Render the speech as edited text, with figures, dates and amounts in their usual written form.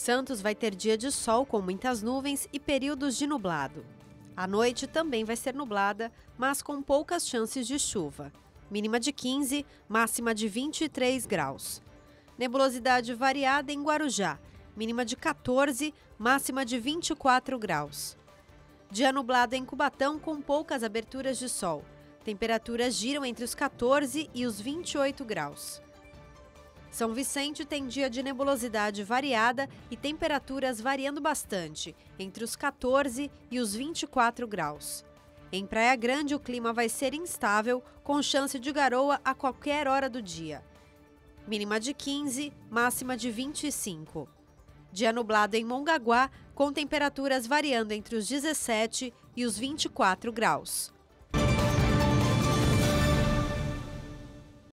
Santos vai ter dia de sol com muitas nuvens e períodos de nublado. A noite também vai ser nublada, mas com poucas chances de chuva. Mínima de 15, máxima de 23 graus. Nebulosidade variada em Guarujá. Mínima de 14, máxima de 24 graus. Dia nublado em Cubatão com poucas aberturas de sol. Temperaturas giram entre os 14 e os 28 graus. São Vicente tem dia de nebulosidade variada e temperaturas variando bastante, entre os 14 e os 24 graus. Em Praia Grande, o clima vai ser instável, com chance de garoa a qualquer hora do dia. Mínima de 15, máxima de 25. Dia nublado em Mongaguá, com temperaturas variando entre os 17 e os 24 graus.